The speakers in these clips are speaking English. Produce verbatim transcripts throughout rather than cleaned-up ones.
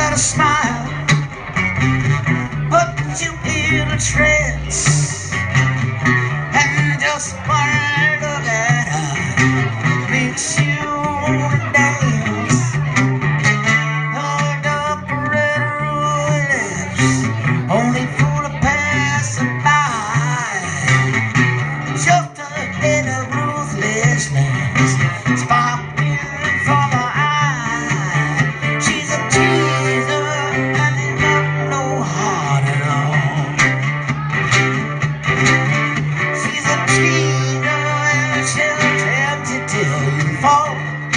got a smile, but you in a trance, and just one look at her makes you wanna dance. Hold up red lips, only fool a passing by, just a bit of ruthlessness sparkling from her eye. She's a teaser and ain't got no heart at all. She's a teaser and she'll tempt you till you fall.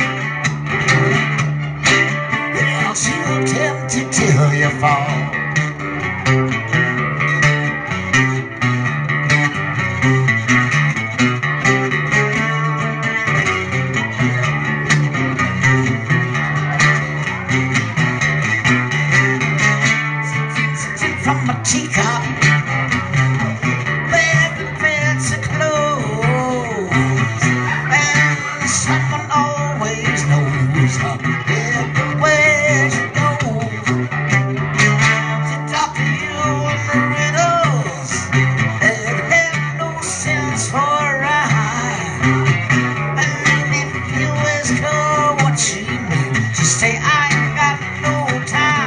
Yeah, she'll tempt you till you fall. From a teacup, where the beds are closed, and someone always knows everywhere she goes. She talks to you in riddles that have no sense for a rhyme. And if you ask her what she means, she say, I ain't got no time.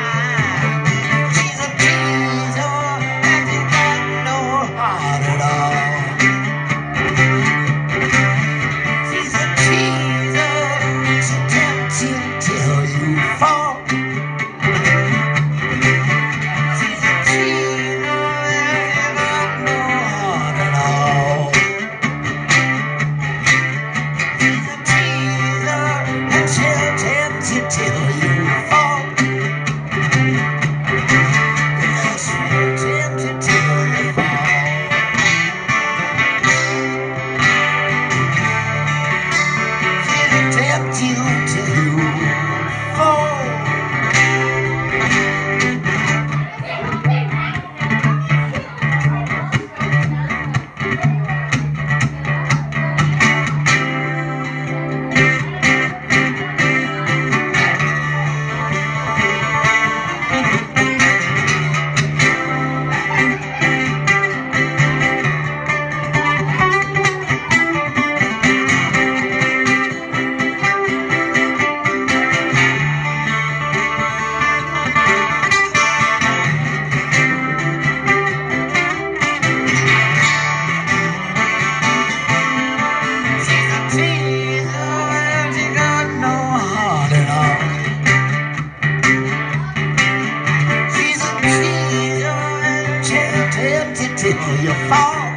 Till you fall.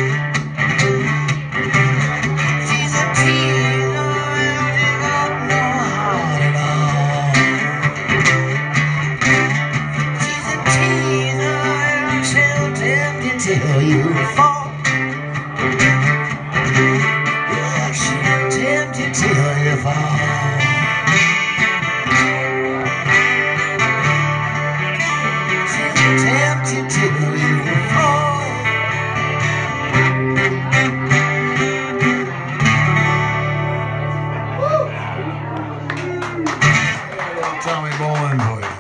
She's a teaser and she got no heart at all. She's a teaser and she'll tempt you till you fall. Yeah, she'll tempt you till you fall. She'll tempt you till you fall. Tommy Bowen, boy.